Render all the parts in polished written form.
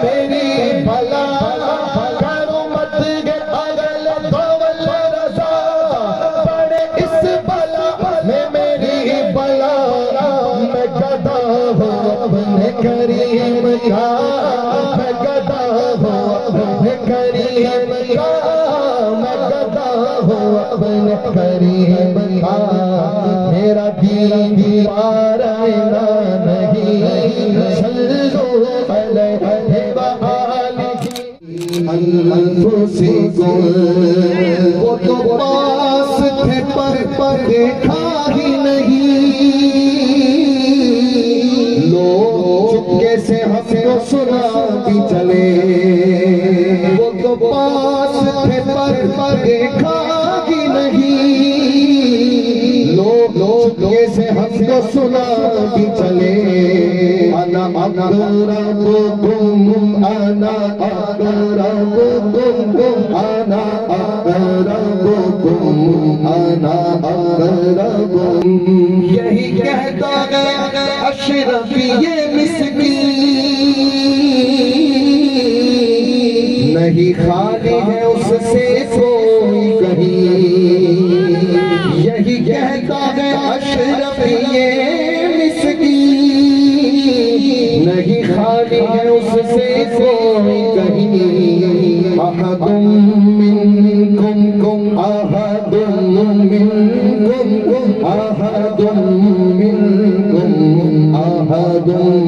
میری بلا کرو مت گے اگل دول رضا پڑے اس بلا میں میری بلا میں گدا ہوں اپنے کریم کا میں گدا ہوں اپنے کریم کا میں گدا ہوں اپنے کریم کا میرا دین دیوارائنا نہیں صلو علیہ وآلہ انفسکم وہ تو پاس تھے پر دیکھا ہی نہیں لوگ چپکے سے ہم کو سنا بھی چلے وہ تو پاس تھے پر دیکھا ہی نہیں لوگ چپکے سے ہم کو سنا بھی چلے انا اقربکم انا اقربکم انا اقربکم انا اقربکم یہی کہتا گیا اشرفی یہ مسکین نہیں خالی ہے اس سے کوئی کہیں یہی کہتا گیا اشرفی یہ مسکین نہیں خالی ہے اس سے کوئی کہیں احد منکم احد منکم احد منکم احد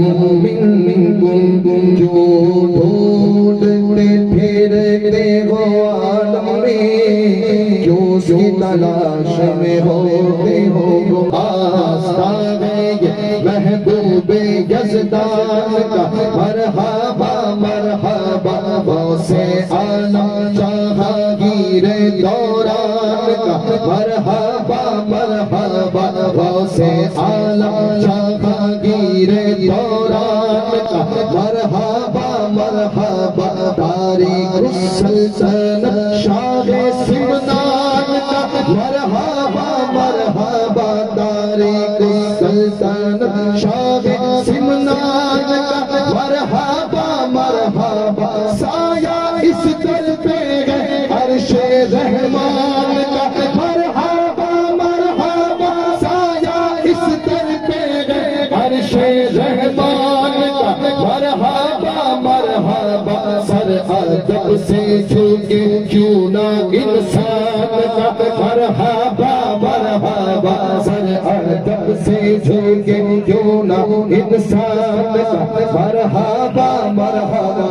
منکم جو ڈھونڈتے پھرتے ہو عالم میں جو اس کی تلاش میں ہوتے ہو آستان یہ محبوب یزدان کا مرحبا مرحبا غوث عالم جہانگیر دوران کا مرحبا مرحبا غوث عالم جہانگیر دوران کا مرحبا مرحبا تاریخ السلطنت شاہ سمنان کا مرحبا مرحبا تاریخ السلطنت شاہ سمنان کا مرحبا مرحبا سایہ اس در پہ ہے عرش رحمان کا مرحبا مرحبا سایہ اس در پہ ہے عرش رحمان کا مرحبا مرحبا سر ادب سے جھکے کیوں نہ انسان کا مرحبا مرحبا سر ادب سے جھکے کیوں نہ انسان کا مرحبا مرحبا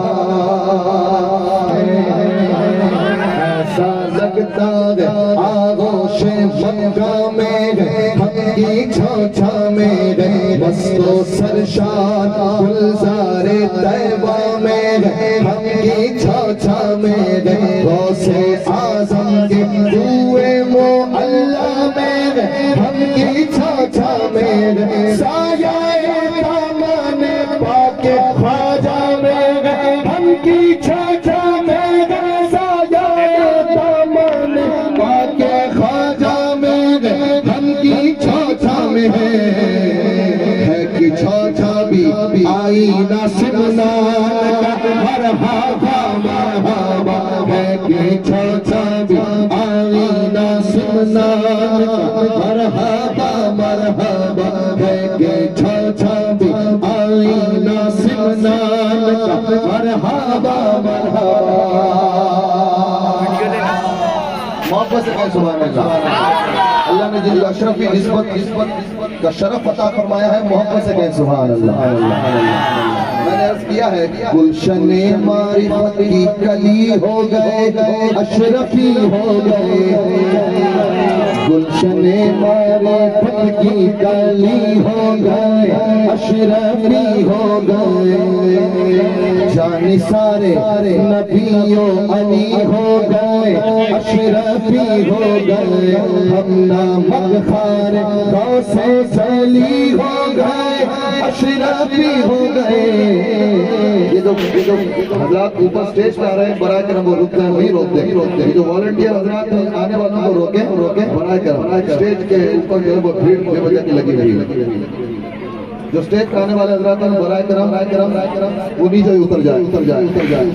ایسا لگتا ہے آغوش مکہ میں حق کی چھاچھا میں مست و سرشار گلزار طیبہ میں حق کی چھاچھا میں غوث اعظم کے دوئے معلا میں حق کی چھاچھا میں سایہ دامن پاک خواجہ میں ہم کی چھاچھا میں سایہ دامن پاک خواجہ میں ہم کی چھاچھا میں ہے کہ چھاچھا بھی آئینہ سمنان کا مرحبا مرحبا ہے کہ چھاچھا بھی آئینہ سمنان کا مرحبا مرحبا ہے کہ چھاچھا بھی آئینہ سمنان کا مرحبا مرحبا محبت سے کہو سبحان اللہ اللہ نے جن اشرفی نسبت کا شرف عطا فرمایا ہے محبت سے کہیں سبحان اللہ میں نے عرض کیا ہے گلشن معرفت کی کلی ہو گئے اشرفی ہو گئے گلشن معرفت کی کلی ہو گئے اشرفی ہو گئے جان سارے نبیوں علی ہو گئے اشرفی ہو گئے ہم نامک خار غوث علی ہو گئے اشرفی ہو گئے یہ جو حضرات اوپر سٹیج پہ آ رہے ہیں برائے کرم وہ رکتے ہیں وہی روکتے ہیں یہ جو والنٹیئر حضرات آنے والوں کو روکیں برائے کرم سٹیج کے اوپر جو ہے وہ بھیڑ بے وجہ کی لگی رہی جو اسٹیج پہ آنے والے حضرات ہیں برائے کرم وہ نیچے اتر جائے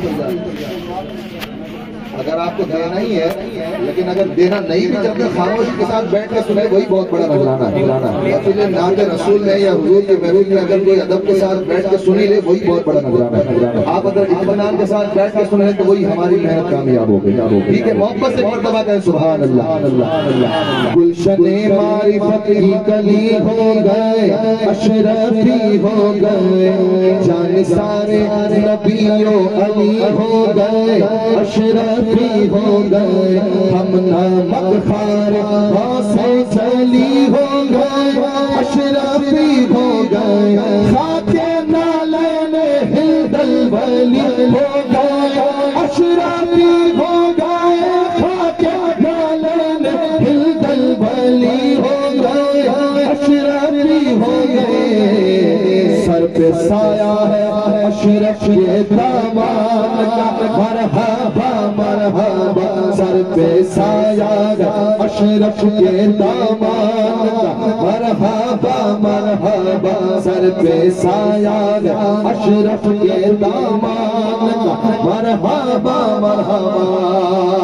اگر آپ کو دینا ہی ہے، لیکن اگر دینا نہیں بھی چاہتے خاموشی کے ساتھ بیٹھ کے سنے وہی بہت بڑا نذرانہ ہے۔ اپنے نعت رسول میں یا حضور کے محفل میں اگر کوئی ادب کے ساتھ بیٹھ کے سنی لے وہی بہت بڑا نذرانہ ہے۔ آپ اگر اطمینان کے ساتھ بیٹھ کے سنیں تو وہی ہماری محنت کامیاب ہو گئی۔ ٹھیک ہے، محبت سے مرتبہ کہیں سبحان اللہ۔ گلشن معرفت کی کلی ہو گئے، اشرفی ہو گئے، جان سارے نبیوں علی ہو گئے، اشرفی ہو گئے، ہم نمک خار سے چلی ہو گئے، اشرفی ہو گئے، خاک نالین ہند الولی ہو گئے، اشرفی ہو گئے، خاک نالین ہند الولی ہو گئے، اشرفی ہو گئے، سر پہ سایہ ہے اشرف کے دامان کا، مرحبا مرحبا، سر پہ سایہ اشرف کے دامان کا، مرحبا مرحبا، سر پہ سایہ اشرف کے دامان کا، مرحبا مرحبا۔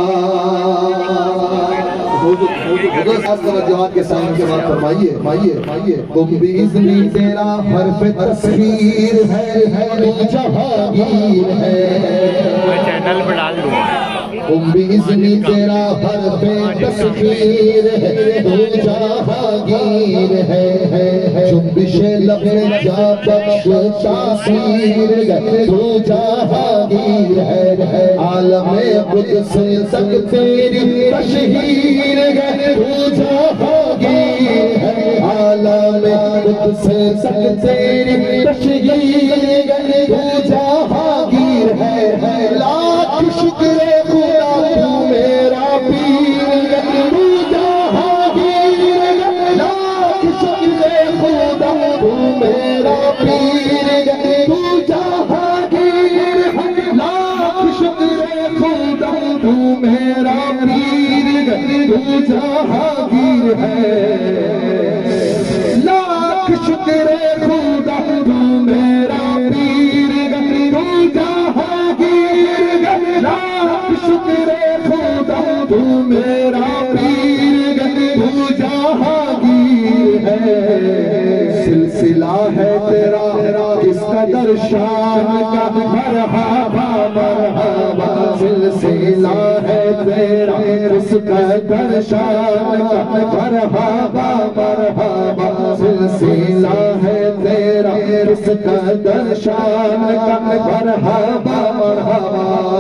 جواب کے سائن کے بعد فرمائیے تم بھی اذنی تیرا حرف تسخیر ہے، تو جہانگیر ہے، چینل پہ ڈال دوں تم بھی اذنی تیرا حرف تسخیر ہے، تو جہانگیر ہے، جنبش لب جا بخش تاثیر ہے، تو جہانگیر ہے، عالم قدس تک تیری تشہیر ہے، تو جہانگیر ہے، عالم قدس تک تیری تشہیر ہے، تو جہانگیر ہے، لاکھ شکر خدا تو میرا پیر ہے، تو جہانگیر ہے، لاکھ شکر خدا تو میرا پیر ہے، تو جہانگیر ہے، لاکھ شکر خدا تو میرا پیر ہے، تو جہانگیر ہے، لاکھ شکر خدا تو میرا پیر ہے، تو جہانگیر ہے، لاکھ شکر خدا تو میرا پیر ہے، تو جہانگیر ہے، سلسلہ ہے تیرا کس قدر شان کا، مرحبا مرحبا، سلسلہ ہے تیرا کس قدر شان کا، مرحبا مرحبا، سلسلہ ہے تیرا کس قدر شان کا، مرحبا مرحبا۔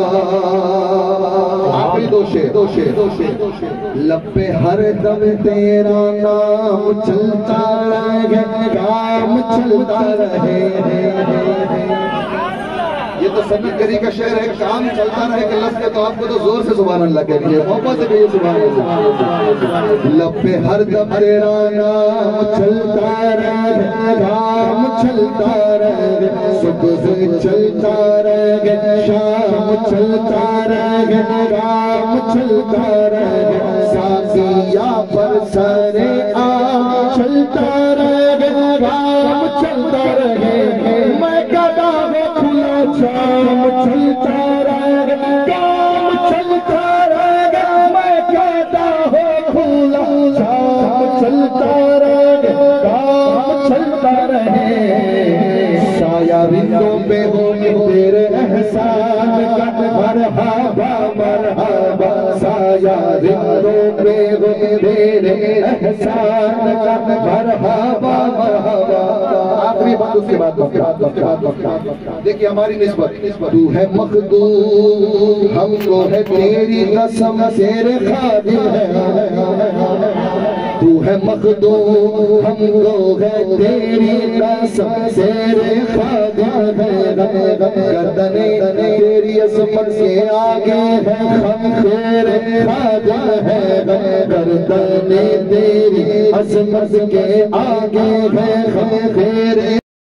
آخری دو شعر، لب پہ ہر دم تیرا نام چلتا رہے، کام چلتا رہے، یہ تو سنت گری کا شعر ہے، کام چلتا رہے کہ لفظ ہے تو آپ کو تو زور سے سبحان اللہ کہہ دیجئے، محبت سے کہیے سبحان اللہ۔ لب پہ ہر دم تیرا نام چلتا رہے، کام چلتا رہے، صبح چلتا رہے، شام چلتا رہے، کام چلتا رہے، سازیہ پر سر عام چلتا رہے، کام چلتا رہے، میں گدا میں کھلا شام چلتا رہے، کام چلتا رہے، میں گدا ہو کھلا شام چلتا رہے، کام چلتا رہے، سایہ رندوں پہ ہو تیرے احسان کا، مرحبا مرحبا، سایہ رندوں پہ ہو تیرے احسان کا، مرحبا مرحبا۔ آخری بات اس کے بعد دیکھیں ہماری نسبت، تو ہے مخدوم ہم کو ہے تیری قسم تیرے خادم ہے، تو ہے مخدوم ہم کو ہے تیری قسم تیرے خادم ہے، گردنیں تیری عظمت کے آگے ہے، ہم تیرے خادم ہے، گردنیں تیری عظمت کے آگے ہے، ہم تیرے